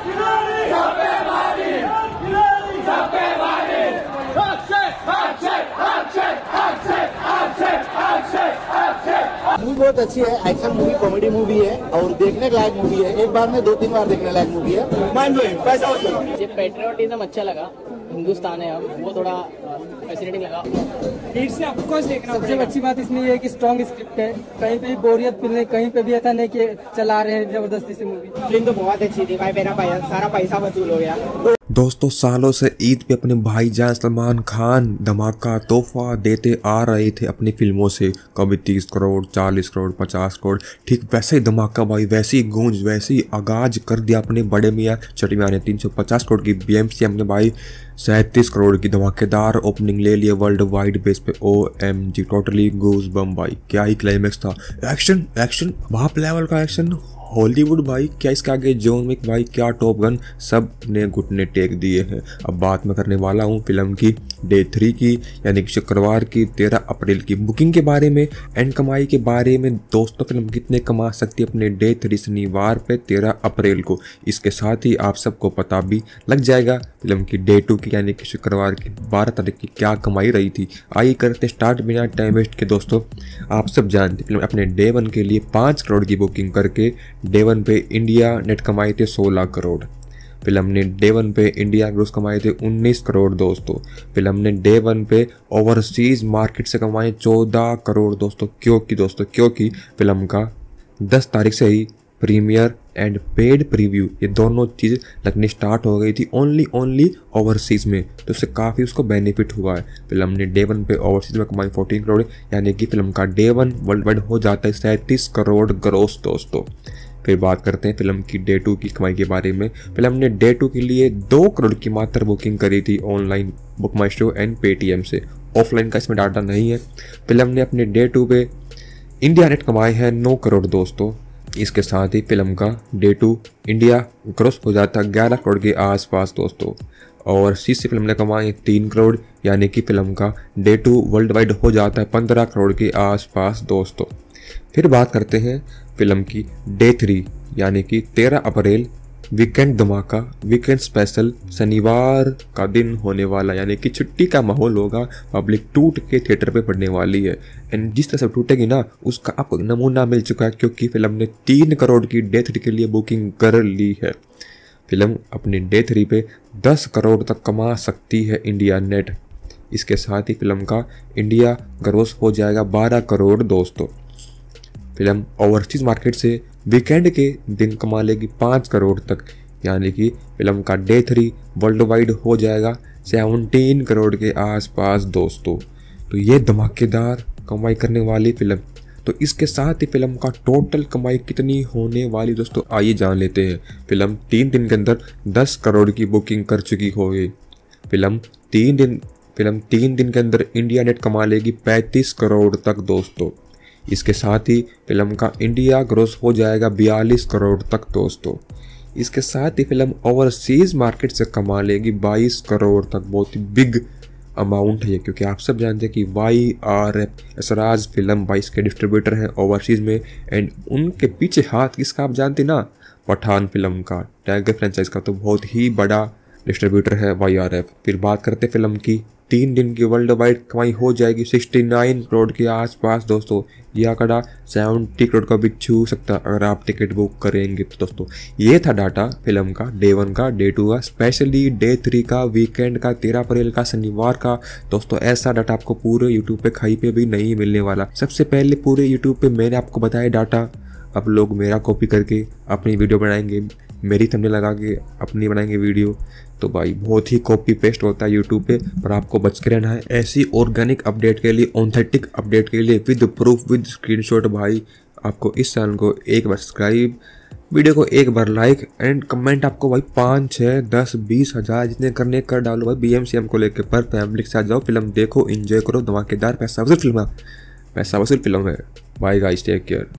Movie बहुत अच्छी है, एक्शन मूवी, कॉमेडी मूवी है और देखने लायक मूवी है। एक बार में 2-3 बार देखने लायक मूवी है। माइंड ब्लोइंग, पैसा वसूल। ये पेट्रियोटिज्म अच्छा लगा, हिंदुस्तान है हम, वो थोड़ा फैसिनेटिंग लगा। से आपको देखना सबसे अच्छी बात इसमें ये है कि स्ट्रॉन्ग स्क्रिप्ट है, कहीं पे भी बोरियत फील नहीं, कहीं पे भी ऐसा नहीं कि चला रहे हैं जबरदस्ती से मूवी। फिल्म तो बहुत अच्छी थी भाई, मेरा सारा पैसा वसूल हो गया। दोस्तों सालों से ईद पे अपने भाईजान सलमान खान धमाका तोहफा देते आ रहे थे अपनी फिल्मों से, कभी 30 करोड़, 40 करोड़, 50 करोड़। ठीक वैसे ही धमाका भाई, वैसी गूंज, वैसी आगाज कर दिया अपने बड़े मियाँ छोटे मियाँ ने। 350 करोड़ की BMC हमने भाई 37 करोड़ की धमाकेदार ओपनिंग ले लिए वर्ल्ड वाइड बेस पे। OMG, टोटली गूज बम भाई, क्या ही क्लाइमेक्स था। एक्शन एक्शन, बाप लेवल का एक्शन, हॉलीवुड भाई, क्या इसके आगे जॉन विक भाई, क्या टॉप गन, सब ने घुटने टेक दिए हैं। अब बात मैं करने वाला हूँ फिल्म की डे 3 की, यानी कि शुक्रवार की 13 अप्रैल की बुकिंग के बारे में एंड कमाई के बारे में। दोस्तों फिल्म कितने कमा सकती है अपने डे 3 शनिवार पे 13 अप्रैल को, इसके साथ ही आप सबको पता भी लग जाएगा फिल्म की डे 2 की, यानी कि शुक्रवार की 12 तारीख की क्या कमाई रही थी। आइए करते स्टार्ट बिना टाइम वेस्ट के। दोस्तों आप सब जानते फिल्म अपने डे 1 के लिए 5 करोड़ की बुकिंग करके डे 1 पे इंडिया नेट कमाए थे 16 करोड़। फिल्म ने डे 1 पे इंडिया ग्रोस कमाए थे 19 करोड़ दोस्तों। फिल्म ने डे 1 पे ओवरसीज मार्केट से कमाए 14 करोड़ दोस्तों। क्योंकि फिल्म का 10 तारीख से ही प्रीमियर एंड पेड प्रीव्यू ये दोनों चीज़ लगनी स्टार्ट हो गई थी ओनली ओवरसीज में, तो उससे काफ़ी उसको बेनिफिट हुआ है। फिल्म ने डे 1 पे ओवरसीज में कमाई 14 करोड़, यानी कि फिल्म का डे 1 वर्ल्ड वाइड हो जाता है 37 करोड़ ग्रोस दोस्तों। फिर बात करते हैं फिल्म की डे 2 की कमाई के बारे में। फिल्म ने डे 2 के लिए 2 करोड़ की मात्र बुकिंग करी थी online book my show and Paytm से, ऑफलाइन का इसमें डाटा नहीं है। फिल्म ने अपने डे 2 पे इंडिया नेट कमाए हैं 9 करोड़ दोस्तों। इसके साथ ही फिल्म का डे 2 इंडिया ग्रोस हो जाता है 11 करोड़ के आसपास दोस्तों। और से फिल्म ने कमाए 3 करोड़, यानी कि फिल्म का डे 2 वर्ल्ड वाइड हो जाता है 15 करोड़ के आसपास दोस्तों। फिर बात करते हैं फिल्म की डे 3, यानी कि 13 अप्रैल वीकेंड धमाका, वीकेंड स्पेशल, शनिवार का दिन होने वाला, यानी कि छुट्टी का माहौल होगा, पब्लिक टूट के थिएटर पे पड़ने वाली है। एंड जिस तरह से टूटेगी ना उसका आपको नमूना मिल चुका है, क्योंकि फिल्म ने 3 करोड़ की डे 3 के लिए बुकिंग कर ली है। फिल्म अपनी डे 3 पे 10 करोड़ तक कमा सकती है इंडिया नेट। इसके साथ ही फिल्म का इंडिया ग्रोस हो जाएगा 12 करोड़ दोस्तों। फिल्म ओवरसीज मार्केट से वीकेंड के दिन कमा लेगी 5 करोड़ तक, यानी कि फिल्म का डे 3 वर्ल्ड वाइड हो जाएगा 17 करोड़ के आसपास दोस्तों। तो ये धमाकेदार कमाई करने वाली फिल्म। तो इसके साथ ही फिल्म का टोटल कमाई कितनी होने वाली दोस्तों आइए जान लेते हैं। फिल्म 3 दिन के अंदर 10 करोड़ की बुकिंग कर चुकी होगी। फिल्म 3 दिन के अंदर इंडिया नेट कमा लेगी 35 करोड़ तक दोस्तों। इसके साथ ही फिल्म का इंडिया ग्रोस हो जाएगा 42 करोड़ तक दोस्तों। इसके साथ ही फिल्म ओवरसीज मार्केट से कमा लेगी 22 करोड़ तक। बहुत ही बिग अमाउंट है ये, क्योंकि आप सब जानते हैं कि YRF एसराज फिल्म 22 के डिस्ट्रीब्यूटर हैं ओवरसीज में। एंड उनके पीछे हाथ किसका आप जानते ना, पठान फिल्म का, टाइगर फ्रेंचाइज का तो बहुत ही बड़ा डिस्ट्रीब्यूटर है YRF। फिर बात करते फिल्म की 3 दिन की वर्ल्ड वाइड कमाई हो जाएगी 69 करोड़ के आसपास दोस्तों। यह आंकड़ा 70 करोड़ का भी छू सकता है अगर आप टिकट बुक करेंगे तो दोस्तों। ये था डाटा फिल्म का डे 1 का, डे 2 का, स्पेशली डे 3 का, वीकेंड का, 13 अप्रैल का, शनिवार का दोस्तों। ऐसा डाटा आपको पूरे यूट्यूब पे कहीं पे भी नहीं मिलने वाला। सबसे पहले पूरे यूट्यूब पे मैंने आपको बताया डाटा, अब लोग मेरा कॉपी करके अपनी वीडियो बनाएंगे, मेरी थंबनेल लगा के अपनी बनाएंगे वीडियो। तो भाई बहुत ही कॉपी पेस्ट होता है यूट्यूब पे, पर आपको बच के रहना है। ऐसी ऑर्गेनिक अपडेट के लिए, ऑथेंटिक अपडेट के लिए विद प्रूफ विद स्क्रीनशॉट भाई आपको इस चैनल को एक बार सब्सक्राइब, वीडियो को एक बार लाइक एंड कमेंट आपको भाई 5, 6, 10, 20 हज़ार जितने करने कर डालो भाई BMCM को लेकर। पर फैमिली के साथ जाओ, फिल्म देखो, एंजॉय करो, धमाकेदार पैसा वसूल फिल्म है। Bye guys, take care.